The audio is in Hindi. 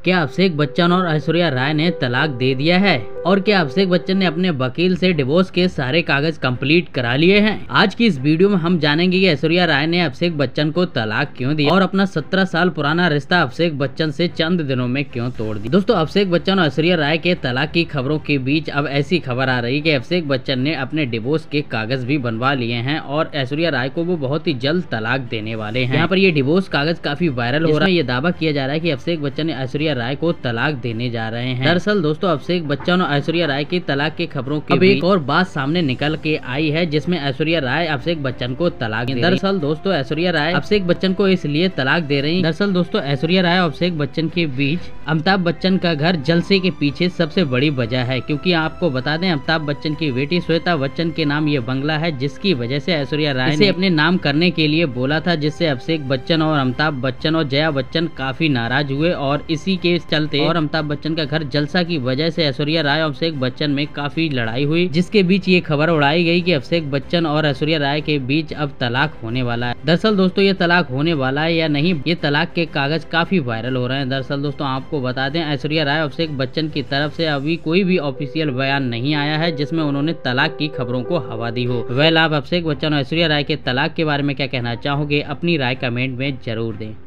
क्या अभिषेक बच्चन और ऐश्वर्या राय ने तलाक दे दिया है और क्या अभिषेक बच्चन ने अपने वकील से डिवोर्स के सारे कागज कंप्लीट करा लिए हैं। आज की इस वीडियो में हम जानेंगे कि ऐश्वर्या राय ने अभिषेक बच्चन को तलाक क्यों दिया और अपना 17 साल पुराना रिश्ता अभिषेक बच्चन से चंद दिनों में क्यों तोड़ दिया। दोस्तों, अभिषेक बच्चन और ऐश्वर्या राय के तलाक की खबरों के बीच अब ऐसी खबर आ रही है कि अभिषेक बच्चन ने अपने डिवोर्स के कागज भी बनवा लिए हैं और ऐश्वर्या राय को वो बहुत ही जल्द तलाक देने वाले हैं। यहाँ पर ये डिवोर्स कागज काफी वायरल हो रहा है। ये दावा किया जा रहा है कि अभिषेक बच्चन ऐश्वर्या राय को तलाक देने जा रहे हैं। दरअसल दोस्तों, अभिषेक बच्चन और ऐश्वर्या राय की तलाक की खबरों की अब एक और बात सामने निकल के आई है, जिसमें ऐश्वर्या राय अभिषेक बच्चन को तलाक दे। दरअसल दोस्तों, ऐश्वर्या राय अभिषेक बच्चन को इसलिए तलाक दे रही। दरअसल दोस्तों, ऐश्वर्या राय और अभिषेक बच्चन के बीच अमिताभ बच्चन का घर जलसे के पीछे सबसे बड़ी वजह है, क्योंकि आपको बता दें अमिताभ बच्चन की बेटी श्वेता बच्चन के नाम ये बंगला है, जिसकी वजह से ऐश्वर्या राय ने अपने नाम करने के लिए बोला था, जिससे अभिषेक बच्चन और अमिताभ बच्चन और जया बच्चन काफी नाराज हुए और इसी के चलते और अमिताभ बच्चन का घर जलसा की वजह से ऐश्वर्या राय और अभिषेक बच्चन में काफी लड़ाई हुई, जिसके बीच ये खबर उड़ाई गई कि अभिषेक बच्चन और ऐश्वर्या राय के बीच अब तलाक होने वाला है। दरअसल दोस्तों, ये तलाक होने वाला है या नहीं, ये तलाक के कागज काफी वायरल हो रहे हैं। दरअसल दोस्तों, आपको बता दें ऐश्वर्या राय और अभिषेक बच्चन की तरफ से अभी कोई भी ऑफिशियल बयान नहीं आया है जिसमें उन्होंने तलाक की खबरों को हवा दी हो। वेल, आप अभिषेक बच्चन और ऐश्वर्या राय के तलाक के बारे में क्या कहना चाहोगे? अपनी राय कमेंट में जरूर दें।